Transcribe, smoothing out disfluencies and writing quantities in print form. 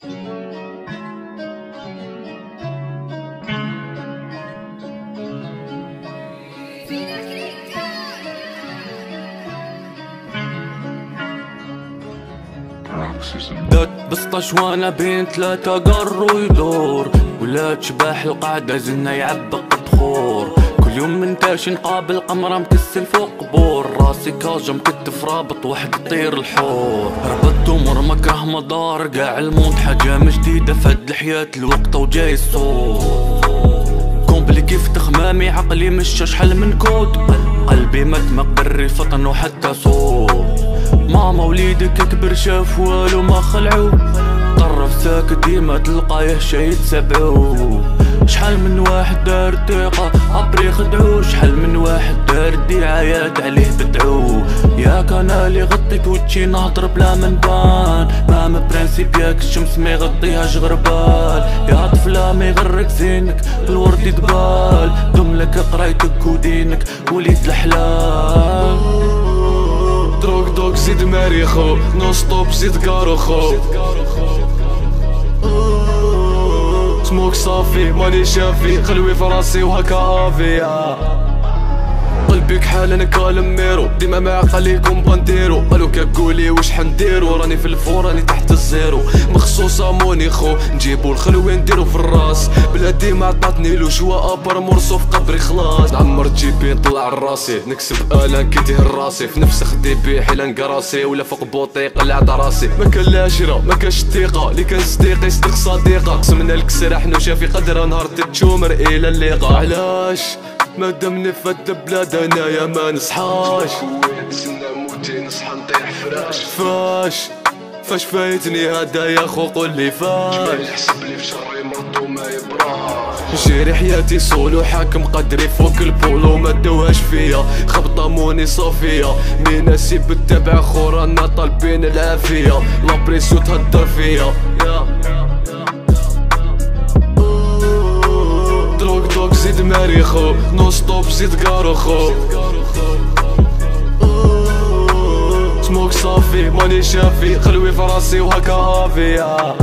دات بسطش وانا بين ثلاثة قروا يدور، ولاد شباح القعدة زلنا يعبق بخور. كل يوم منتاش نقابل قمرة مكسل فوق قبور، راسي كاجة مكتف رابط واحد يطير الحور. ربطت امور مكره مدار قاع الموت حاجة جديدة فهاد الحياة الوقت وجاي الصوت. كومبليكي في تخمامي عقلي مشى شحال من كود، قلبي ما تمقدر فطن وحتى صوت. ماما وليدك كبر شاف والو ما خلعو، طرف ساكت ديما تلقاه شي يتسبعو. شحال من واحد دار دقيقة عبري خدعو، شحال من واحد دار دعايات عليه بدعو. ياك انا اللي غطيت وجهي نهضر بلا منبان، ما برانسيب ياك الشمس ما يغطيهاش غربال. يا طفلة ما يغرك زينك بالورد يدبال، دملك قرايتك ودينك وليد الحلال. دروك دوك زيد ماريخو، نو ستوب زيد كاروخو. سموك صافي ماني شافي، خلوي فراسي وهكا افيا. قلبي كحال انا كالميرو، ديما مع عقليكم بنديرو. قالو كقولي واش حنديرو، راني في الفور راني تحت الزيرو. مخصوصة مونيخو نجيبو الخلوي نديرو في الراس، بلادي ما عطاتني لو شوا ابر مرسو في قبري خلاص. نعمر جيبي نطلع راسي، نكسب الان كيتهر راسي، في نفس خديبي حيلا نقراسي، ولا فوق بوطي قلع راسي. ما كان لا عشرة ما كانش الثقة، اللي كان صديقي صدق صديقة. قسمنا الكسر حنو شافي قدرة نهار تتشومر الى اللقاء. علاش مادام فات البلاد انايا ما نصحاش، نسنى موتي نصحى نطيح فراش. فاش فايتني هدا يا خو قولي فاش، نحسب لي في شري مرضو ما يبراش. جيري حياتي صولو حاكم قدري فوق البولو ما داوهاش فيا، خبطة موني صافية. مي ناسي بالتبع خو رانا طالبين العافية، لابريسيو تهدر فيا. دروك دوك زيد ماريخو، نو ستوب زيد كاروخو. سموك صافي ماني شافي، خلوي فراسي وهكا افيا.